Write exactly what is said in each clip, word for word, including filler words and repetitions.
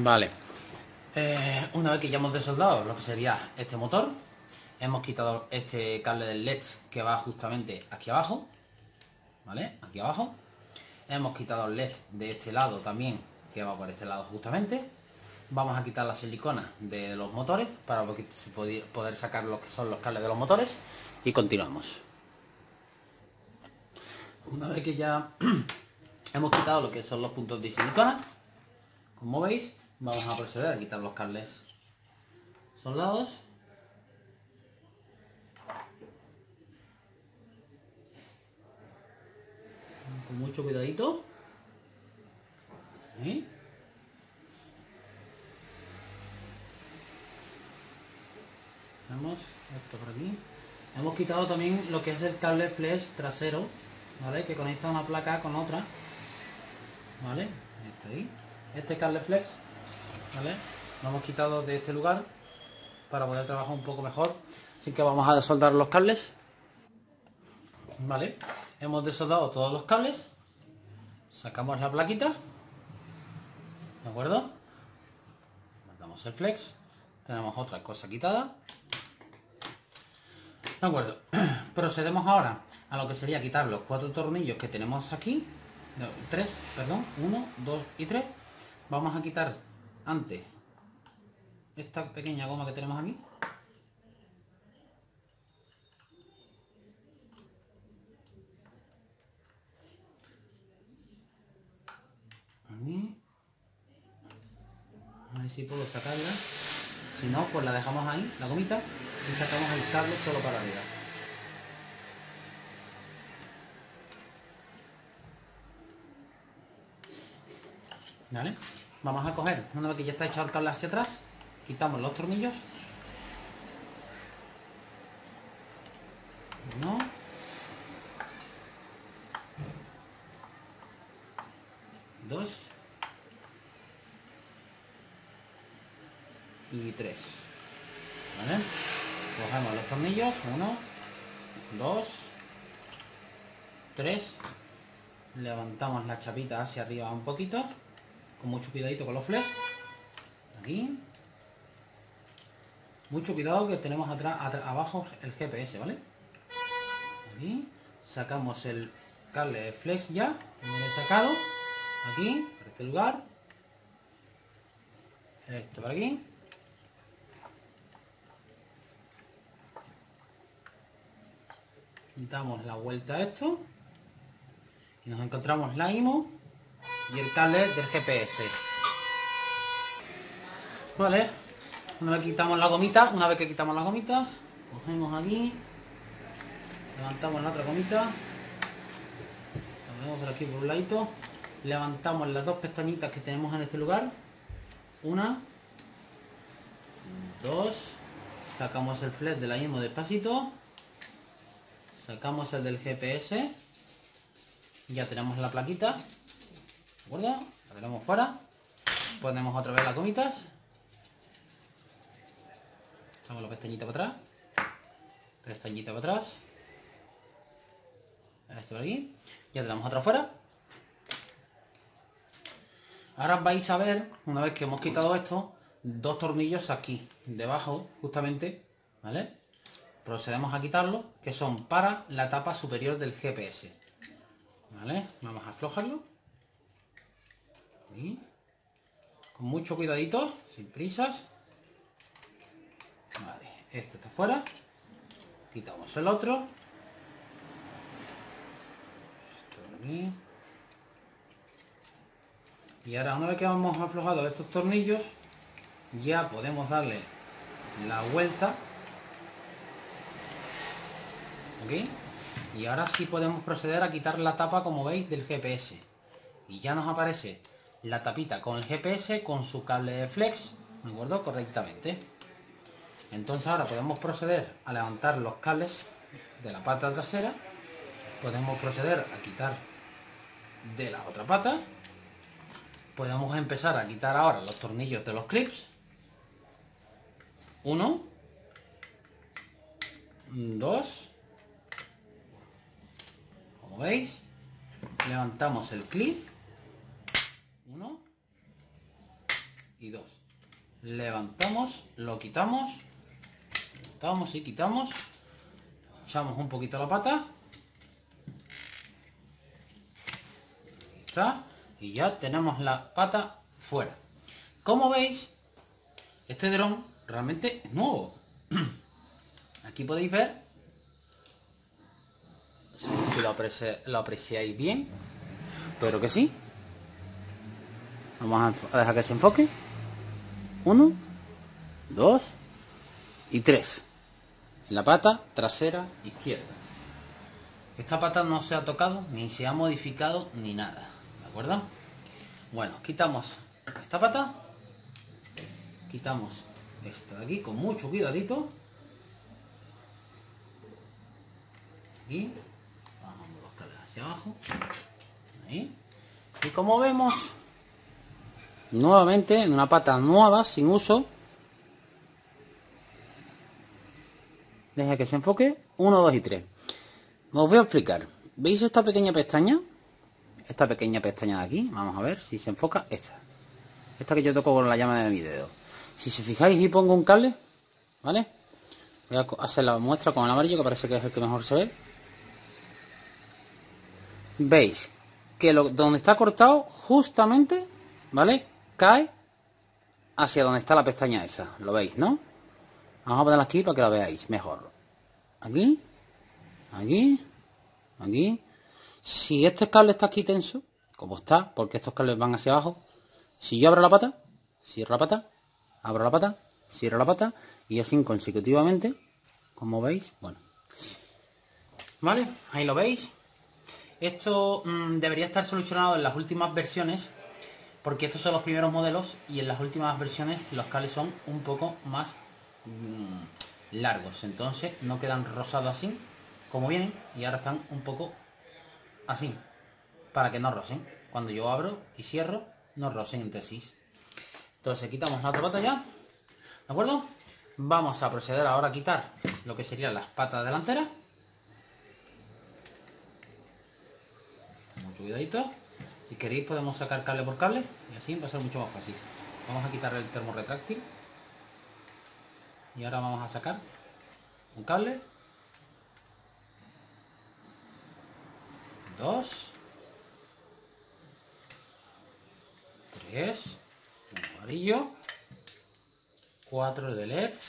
Vale. Eh, una vez que ya hemos desoldado lo que sería este motor, hemos quitado este cable del L E D que va justamente aquí abajo, ¿vale? Aquí abajo. Hemos quitado el L E D de este lado también, que va por este lado justamente. Vamos a quitar la silicona de los motores para poder sacar lo que son los cables de los motores y continuamos. Una vez que ya hemos quitado lo que son los puntos de silicona, como veis, vamos a proceder a quitar los cables soldados. Con mucho cuidadito. ¿Sí? Vemos esto por aquí. Hemos quitado también lo que es el cable flash trasero, ¿vale? Que conecta una placa con otra, ¿vale? Este ahí. Este cable flex, ¿vale? Lo hemos quitado de este lugar para poder trabajar un poco mejor. Así que vamos a desoldar los cables, ¿vale? Hemos desoldado todos los cables. Sacamos la plaquita, ¿de acuerdo? Mandamos el flex. Tenemos otra cosa quitada. De acuerdo. Procedemos ahora a lo que sería quitar los cuatro tornillos que tenemos aquí. No, tres, perdón. Uno, dos y tres. Vamos a quitar antes esta pequeña goma que tenemos aquí. Aquí. A ver si puedo sacarla. Si no, pues la dejamos ahí, la gomita, y sacamos el cable solo para arriba. ¿Vale? Vamos a coger, una vez que ya está echado el cable hacia atrás, quitamos los tornillos. Uno. Dos. Y tres. ¿Vale? Cogemos los tornillos. Uno. Dos. Tres. Levantamos la chapita hacia arriba un poquito. Con mucho cuidadito con los flex. Aquí. Mucho cuidado que tenemos atrás, atrás abajo el G P S, ¿vale? Aquí. Sacamos el cable de flex ya. Lo he sacado. Aquí, por este lugar. Esto por aquí. Damos la vuelta a esto. Y nos encontramos la I M U y el cable del G P S. Vale. Una vez que quitamos la gomita, una vez que quitamos las gomitas, cogemos aquí. Levantamos la otra gomita. La ponemos por aquí por un ladito. Levantamos las dos pestañitas que tenemos en este lugar. Una. Dos. Sacamos el flex de la I M U despacito. Sacamos el del G P S. Ya tenemos la plaquita. ¿De acuerdo? La tenemos fuera. Ponemos otra vez las gomitas. Echamos la pestañita para atrás. Pestañita para atrás. Este por aquí. Ya tenemos otra fuera. Ahora vais a ver, una vez que hemos quitado esto, dos tornillos aquí, debajo, justamente, ¿vale? Procedemos a quitarlo, que son para la tapa superior del G P S. ¿Vale? Vamos a aflojarlo. Ahí. Con mucho cuidadito, sin prisas. Vale, este está fuera. Quitamos el otro. Esto por aquí. Y ahora, una vez que hemos aflojado estos tornillos, ya podemos darle la vuelta. ¿Ok? Y ahora sí podemos proceder a quitar la tapa, como veis, del G P S. Y ya nos aparece la tapita con el G P S, con su cable de flex, ¿de acuerdo? Correctamente. Entonces ahora podemos proceder a levantar los cables de la pata trasera. Podemos proceder a quitar de la otra pata. Podemos empezar a quitar ahora los tornillos de los clips. Uno. Dos. Como veis, levantamos el clip. Uno. y dos. Levantamos, lo quitamos, levantamos y quitamos, echamos un poquito la pata, ahí está, y ya tenemos la pata fuera. Como veis, este dron realmente es nuevo. Aquí podéis ver, si, si lo, apreci lo apreciáis bien, pero que sí. Vamos a dejar que se enfoque. Uno, dos y tres. En la pata trasera izquierda. Esta pata no se ha tocado, ni se ha modificado, ni nada. ¿De acuerdo? Bueno, quitamos esta pata. Quitamos esta de aquí con mucho cuidadito. Aquí. Vamos a los cables hacia abajo. Ahí. Y como vemos, nuevamente en una pata nueva, sin uso. Deja que se enfoque. uno, dos y tres. Os voy a explicar. ¿Veis esta pequeña pestaña? Esta pequeña pestaña de aquí. Vamos a ver si se enfoca. Esta. Esta que yo toco con la llama de mi dedo. Si se fijáis y pongo un cable, ¿vale? Voy a hacer la muestra con el amarillo, que parece que es el que mejor se ve. Veis que lo, donde está cortado, justamente, ¿vale? Cae hacia donde está la pestaña esa. ¿Lo veis, no? Vamos a ponerla aquí para que la veáis mejor. Aquí, aquí, aquí. Si este cable está aquí tenso, como está, porque estos cables van hacia abajo, si yo abro la pata, cierro la pata, abro la pata, cierro la pata, y así consecutivamente, como veis, bueno. ¿Vale? Ahí lo veis. Esto mmm, debería estar solucionado en las últimas versiones, porque estos son los primeros modelos y en las últimas versiones los cables son un poco más mmm, largos. Entonces no quedan rosados así, como vienen, y ahora están un poco así, para que no rosen. Cuando yo abro y cierro, no rosen entre sí. Entonces quitamos la otra pata ya, ¿de acuerdo? Vamos a proceder ahora a quitar lo que serían las patas delanteras. Mucho cuidadito. Si queréis podemos sacar cable por cable y así va a ser mucho más fácil. Vamos a quitar el termo retráctil. Y ahora vamos a sacar un cable. Dos. Tres. Un amarillo. Cuatro de L E Ds.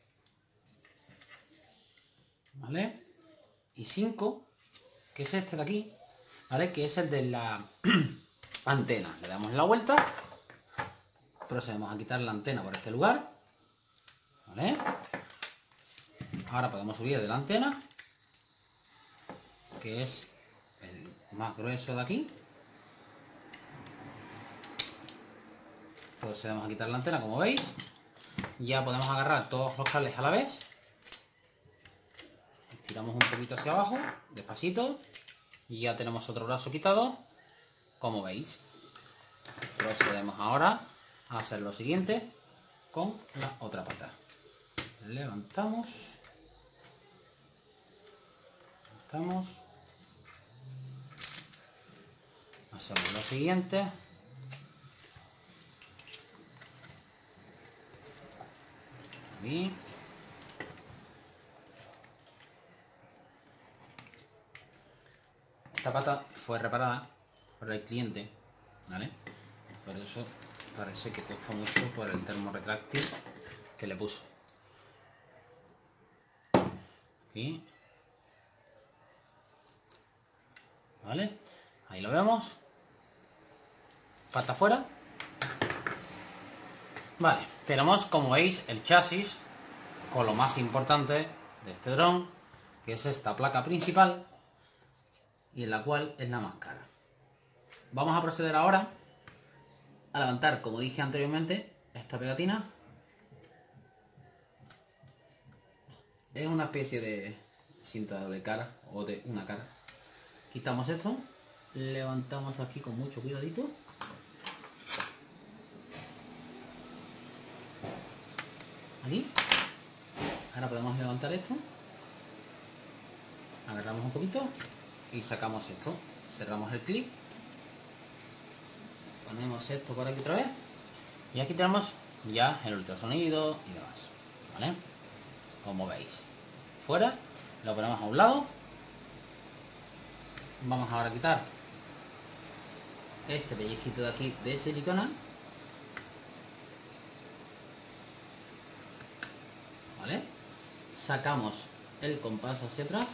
¿Vale? Y cinco, que es este de aquí. ¿Vale? Que es el de la antena. Le damos la vuelta. Procedemos a quitar la antena por este lugar. ¿Vale? Ahora podemos subir de la antena, que es el más grueso de aquí. Procedemos a quitar la antena, como veis. Ya podemos agarrar todos los cables a la vez. Estiramos un poquito hacia abajo, despacito. Y ya tenemos otro brazo quitado, como veis. Procedemos ahora a hacer lo siguiente con la otra pata. Levantamos. Levantamos. Hacemos lo siguiente. Aquí. Esta pata fue reparada por el cliente, ¿vale? Por eso parece que costó mucho por el termo retráctil que le puso. Aquí. ¿Vale? Ahí lo vemos. Pata afuera. Vale, tenemos, como veis, el chasis con lo más importante de este dron, que es esta placa principal, y en la cual es la más cara. Vamos a proceder ahora a levantar, como dije anteriormente, esta pegatina. Es una especie de cinta de doble cara o de una cara. Quitamos esto, levantamos aquí con mucho cuidadito. Aquí. Ahora podemos levantar esto. Agarramos un poquito y sacamos esto. Cerramos el clip. Ponemos esto por aquí otra vez. Y aquí tenemos ya el ultrasonido y demás, ¿vale? Como veis. Fuera, lo ponemos a un lado. Vamos ahora a quitar este pellizquito de aquí de silicona. ¿Vale? Sacamos el compás hacia atrás.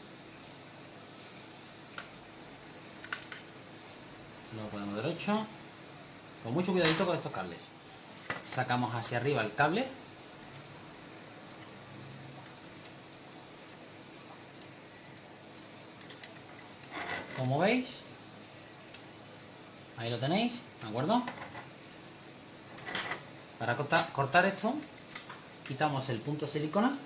Lo ponemos derecho. Con mucho cuidadito con estos cables. Sacamos hacia arriba el cable. Como veis, ahí lo tenéis, ¿de acuerdo? Para cortar, cortar esto, quitamos el punto silicona.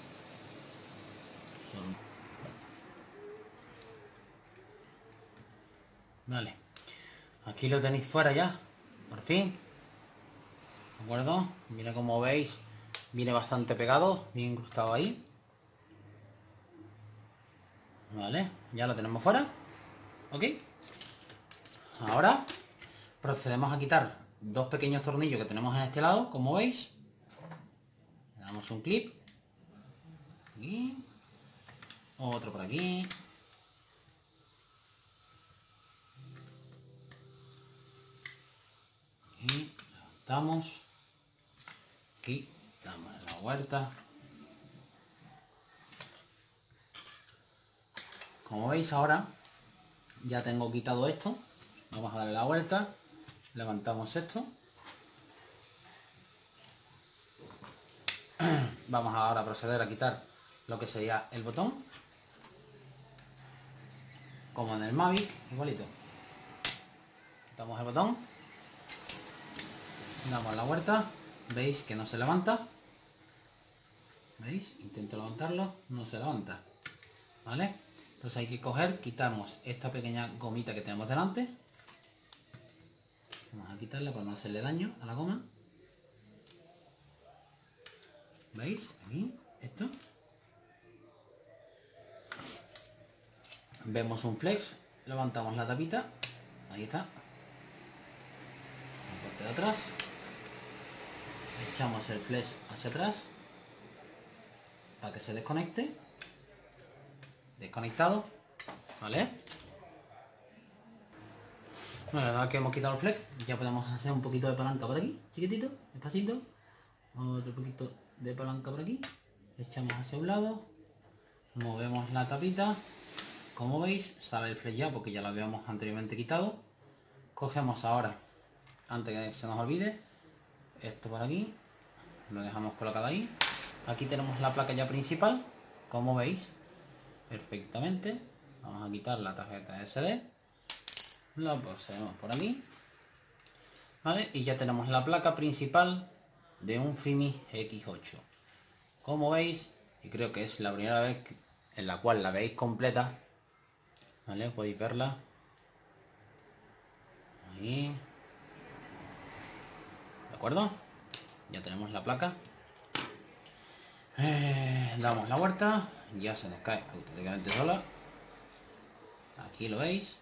Vale, aquí lo tenéis fuera ya, por fin. ¿De acuerdo? Mira, como veis, viene bastante pegado, bien incrustado ahí. Vale, ya lo tenemos fuera. ¿Ok? Ahora procedemos a quitar dos pequeños tornillos que tenemos en este lado, como veis. Le damos un clip. Aquí. Otro por aquí. Y levantamos. Aquí damos la vuelta. Como veis ahora ya tengo quitado esto. Vamos a darle la vuelta. Levantamos esto. Vamos ahora a proceder a quitar lo que sería el botón. Como en el Mavic, igualito. Quitamos el botón. Damos la vuelta. Veis que no se levanta. ¿Veis? Intento levantarlo. No se levanta. ¿Vale? Entonces hay que coger, quitamos esta pequeña gomita que tenemos delante. Vamos a quitarla para no hacerle daño a la goma. ¿Veis? Aquí, esto. Vemos un flex, levantamos la tapita. Ahí está. La parte de atrás. Echamos el flex hacia atrás para que se desconecte. Desconectado, ¿vale? Bueno, la verdad que hemos quitado el flex, ya podemos hacer un poquito de palanca por aquí, chiquitito, despacito. Otro poquito de palanca por aquí. Echamos hacia un lado. Movemos la tapita. Como veis, sale el flex ya porque ya lo habíamos anteriormente quitado. Cogemos ahora, antes que se nos olvide, esto por aquí. Lo dejamos colocado ahí. Aquí tenemos la placa ya principal, como veis. Perfectamente. Vamos a quitar la tarjeta ese de. La posemos por aquí. ¿Vale? Y ya tenemos la placa principal de un Fimi equis ocho. Como veis, y creo que es la primera vez en la cual la veis completa. ¿Vale? Podéis verla. Ahí. ¿De acuerdo? Ya tenemos la placa. Eh, damos la vuelta. Ya se nos cae automáticamente sola. Aquí lo veis.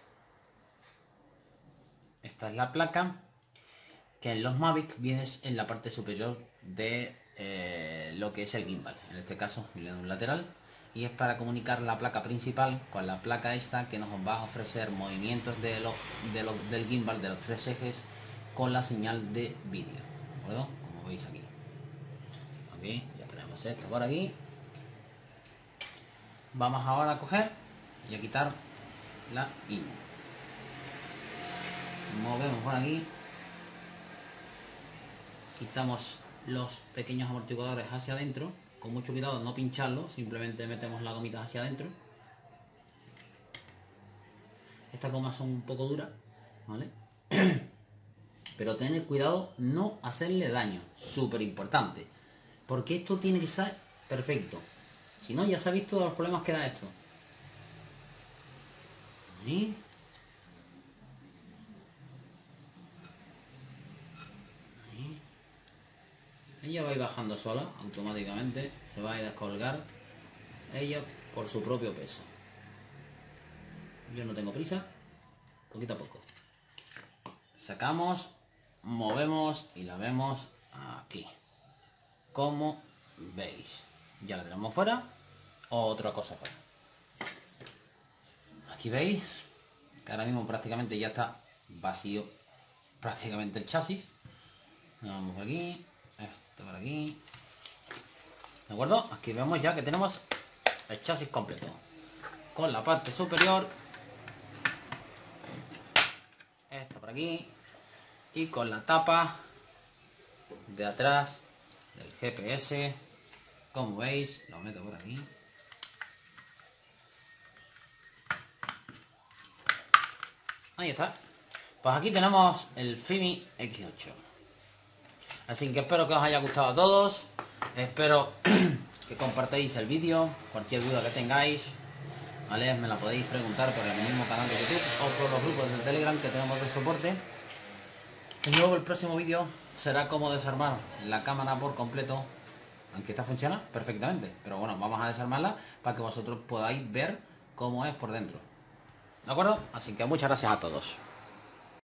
Esta es la placa que en los Mavic viene en la parte superior de eh, lo que es el gimbal. En este caso viene de un lateral y es para comunicar la placa principal con la placa esta que nos va a ofrecer movimientos de los, de los, del gimbal, de los tres ejes, con la señal de vídeo. ¿De acuerdo? Como veis aquí. Ok, ya tenemos esto por aquí. Vamos ahora a coger y a quitar la I N U. Movemos por aquí. Quitamos los pequeños amortiguadores hacia adentro. Con mucho cuidado no pincharlo. Simplemente metemos la gomita hacia adentro. Estas gomas son un poco duras, ¿vale? Pero tener cuidado no hacerle daño. Súper importante. Porque esto tiene que ser perfecto. Si no, ya sabéis todos los problemas que da esto. Ahí. Ahí. Ella va a ir bajando sola, automáticamente. Se va a ir a descolgar ella por su propio peso. Yo no tengo prisa. Poquito a poco. Sacamos. movemos y la vemos aquí. Como veis, ya la tenemos fuera. Otra cosa fuera. Aquí veis que ahora mismo prácticamente ya está vacío prácticamente el chasis. Vamos por aquí, esto por aquí. ¿De acuerdo? Aquí vemos ya que tenemos el chasis completo. Con la parte superior, esto por aquí, y con la tapa de atrás del G P S, como veis, lo meto por aquí. Ahí está. Pues aquí tenemos el Fimi X ocho. Así que espero que os haya gustado a todos. Espero que compartáis el vídeo. Cualquier duda que tengáis, ¿vale? Me la podéis preguntar por el mismo canal de YouTube o por los grupos de Telegram que tenemos de soporte. Y luego el próximo vídeo será cómo desarmar la cámara por completo. Aunque esta funciona perfectamente. Pero bueno, vamos a desarmarla para que vosotros podáis ver cómo es por dentro. ¿De acuerdo? Así que muchas gracias a todos.